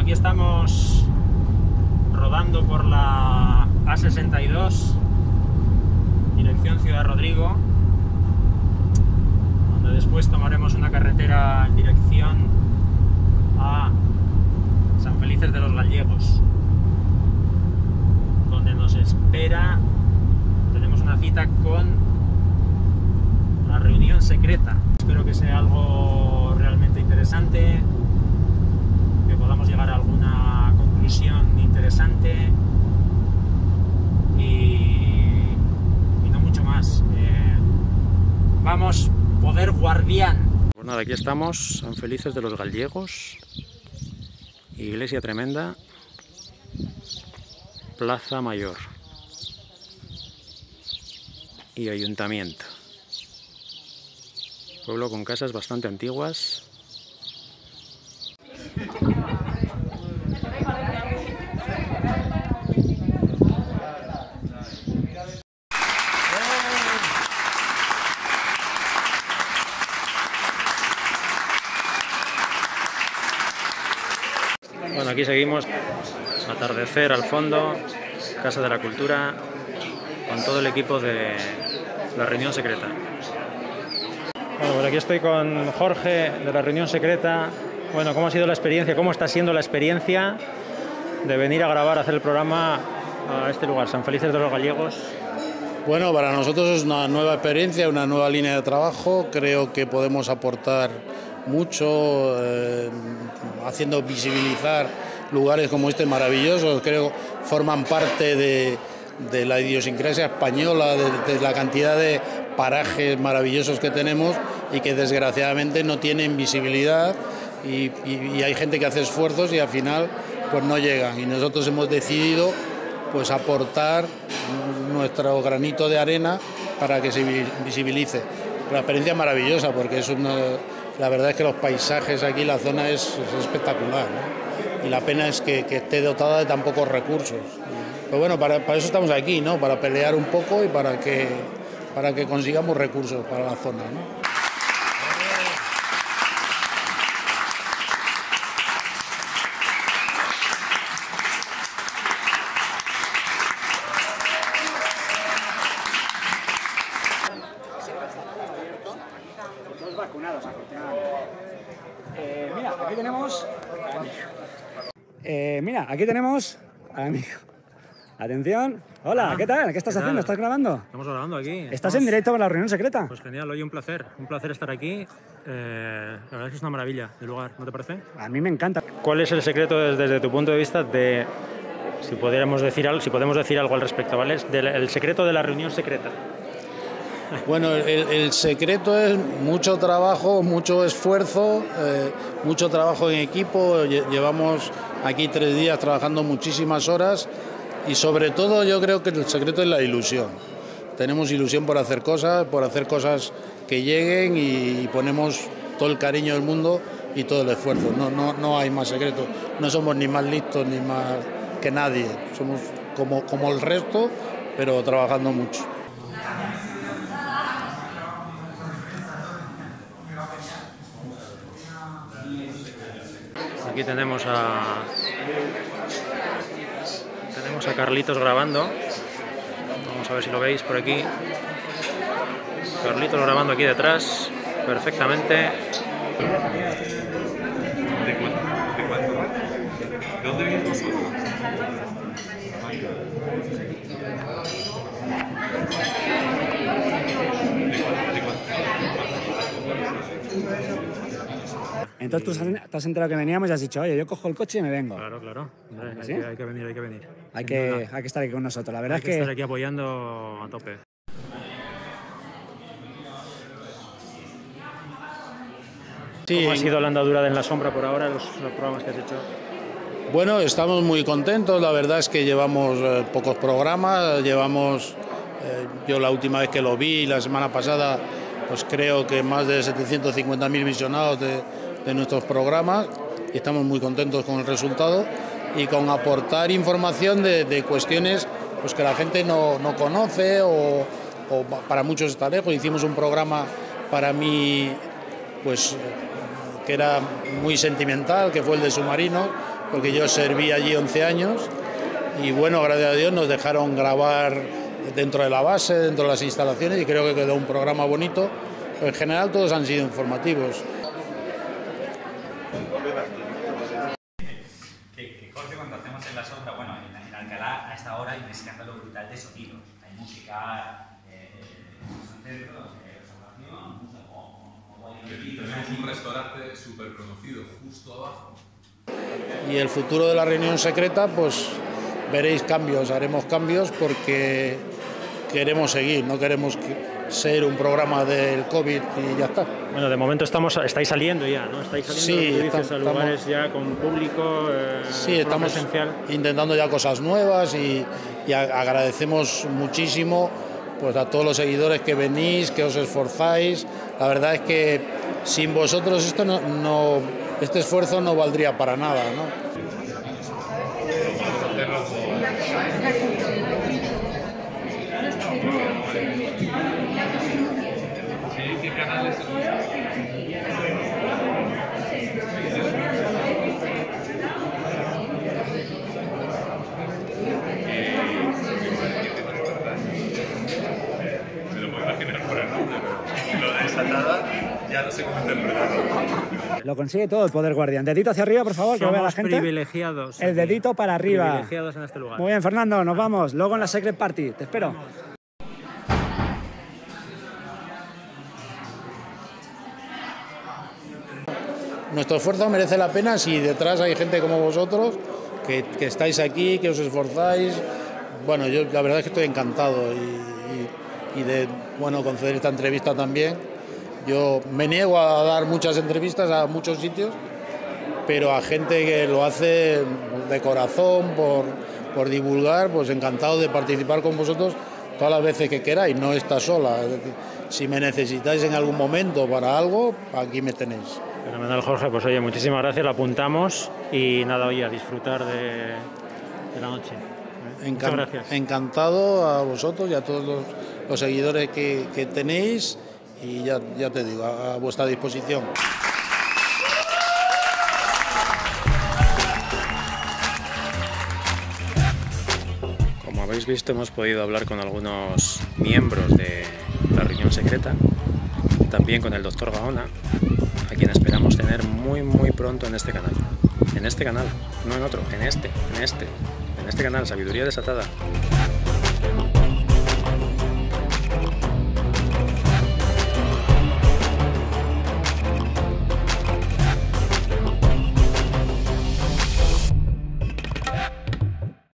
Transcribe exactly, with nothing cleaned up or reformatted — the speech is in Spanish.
aquí estamos rodando por la A sesenta y dos, dirección Ciudad Rodrigo, donde después tomaremos una carretera en dirección a San Felices de los Gallegos, donde nos espera, tenemos una cita con la reunión secreta. Espero que sea algo realmente interesante, que podamos llegar a alguna conclusión interesante y, y no mucho más. Eh, vamos, poder guardián. Pues nada, aquí estamos, San Felices de los Gallegos, iglesia tremenda, Plaza Mayor y ayuntamiento. Pueblo con casas bastante antiguas. Bueno, aquí seguimos, atardecer al fondo, Casa de la Cultura, con todo el equipo de la reunión secreta. Bueno, pues aquí estoy con Jorge de la reunión secreta. Bueno, ¿cómo ha sido la experiencia? ¿Cómo está siendo la experiencia de venir a grabar, a hacer el programa a este lugar, San Felices de los Gallegos? Bueno, para nosotros es una nueva experiencia, una nueva línea de trabajo. Creo que podemos aportar mucho, eh, haciendo visibilizar lugares como este maravillosos. Creo que forman parte de, de la idiosincrasia española, de, de la cantidad de parajes maravillosos que tenemos y que desgraciadamente no tienen visibilidad y, y, y hay gente que hace esfuerzos y al final pues no llegan, y nosotros hemos decidido pues aportar nuestro granito de arena para que se visibilice. La experiencia es maravillosa porque es una, la verdad es que los paisajes aquí, la zona es, es espectacular, ¿no? Y la pena es que, que esté dotada de tan pocos recursos. Pero bueno, para, para eso estamos aquí, ¿no? Para pelear un poco y para que, para que consigamos recursos para la zona, ¿no? Vacunados, afortunadamente. Eh, mira, aquí tenemos. Eh, mira, aquí tenemos. Amigo. Atención. Hola, ah, ¿qué tal? ¿Qué estás ¿qué haciendo? tal? ¿Estás grabando? Estamos grabando aquí. ¿Estás Estamos... en directo con la reunión secreta? Pues genial, hoy un placer. Un placer estar aquí. Eh, la verdad es que es una maravilla el lugar, ¿no te parece? A mí me encanta. ¿Cuál es el secreto desde, desde tu punto de vista de, si pudiéramos decir algo, si podemos decir algo al respecto, ¿vale? Del, el secreto de la reunión secreta. Bueno, el, el secreto es mucho trabajo, mucho esfuerzo, eh, mucho trabajo en equipo. Llevamos aquí tres días trabajando muchísimas horas y sobre todo yo creo que el secreto es la ilusión. Tenemos ilusión por hacer cosas, por hacer cosas que lleguen y ponemos todo el cariño del mundo y todo el esfuerzo. No, no, no hay más secreto. No somos ni más listos ni más que nadie. Somos como, como el resto, pero trabajando mucho. Aquí tenemos a tenemos a Carlitos grabando. Vamos a ver si lo veis por aquí. Carlitos grabando aquí detrás perfectamente. ¿De cuánto? ¿De cuánto? ¿De dónde vienes vosotros? Entonces tú te has enterado que veníamos y has dicho, oye, yo cojo el coche y me vengo. Claro, claro. Hombre, hay, ¿Sí? que, hay que venir, hay que venir. Hay que, hay que estar aquí con nosotros. La verdad Hay es que que... estar aquí apoyando a tope. Sí, ¿Cómo ha sido la andadura de En la Sombra por ahora, los, los programas que has hecho? Bueno, estamos muy contentos. La verdad es que llevamos eh, pocos programas. Llevamos, eh, yo la última vez que lo vi, la semana pasada, pues creo que más de setecientos cincuenta mil visionados de, de nuestros programas. Y estamos muy contentos con el resultado y con aportar información de, de cuestiones pues, que la gente no, no conoce o, o para muchos está lejos. Hicimos un programa para mí pues, que era muy sentimental, que fue el de submarinos, porque yo serví allí once años y bueno, gracias a Dios nos dejaron grabar dentro de la base, dentro de las instalaciones y creo que quedó un programa bonito. Pero en general todos han sido informativos. Que, que Jorge, cuando hacemos en la sombra, bueno, en, en Alcalá a esta hora hay un escándalo brutal de sonidos. Hay música, eh, conciertos, eh, observación, música, o, o, o tenemos un restaurante súper conocido justo abajo. Y el futuro de la reunión secreta, pues veréis cambios, haremos cambios porque queremos seguir, no queremos ser un programa del COVID y ya está. Bueno, de momento estamos, estáis saliendo ya, ¿no? Estáis saliendo, Sí, tú dices, estamos, a lugares ya con público, eh, sí, estamos presencial. Intentando ya cosas nuevas y, y agradecemos muchísimo pues, a todos los seguidores que venís, que os esforzáis. La verdad es que sin vosotros esto no, no, este esfuerzo no valdría para nada, ¿no? ¿Qué canal es? Me lo puedo imaginar por el nombre, pero lo de desatada ya no sé cómo interpretarlo. Lo consigue todo el Poder Guardián. Dedito hacia arriba, por favor, que lo vea la Somos gente. privilegiados. El dedito para arriba. Privilegiados en este lugar. Muy bien, Fernando, nos vamos. Luego en la Secret Party. Te espero. Nuestro esfuerzo merece la pena si detrás hay gente como vosotros, que, que estáis aquí, que os esforzáis. Bueno, yo la verdad es que estoy encantado y, y, y de bueno, conceder esta entrevista también. Yo me niego a dar muchas entrevistas a muchos sitios, pero a gente que lo hace de corazón, por, por divulgar, pues encantado de participar con vosotros todas las veces que queráis, no está sola. Es decir, si me necesitáis en algún momento para algo, aquí me tenéis. Fenomenal, Jorge. Pues oye, muchísimas gracias, lo apuntamos y nada, oye, a disfrutar de, de la noche. ¿Eh? Muchas gracias. Encantado a vosotros y a todos los, los seguidores que, que tenéis y ya, ya te digo, a, a vuestra disposición. Como habéis visto, hemos podido hablar con algunos miembros de la reunión secreta, también con el doctor Gaona, a quien esperamos tener muy muy pronto en este canal. En este canal, no en otro, en este, en este, en este canal, Sabiduría Desatada.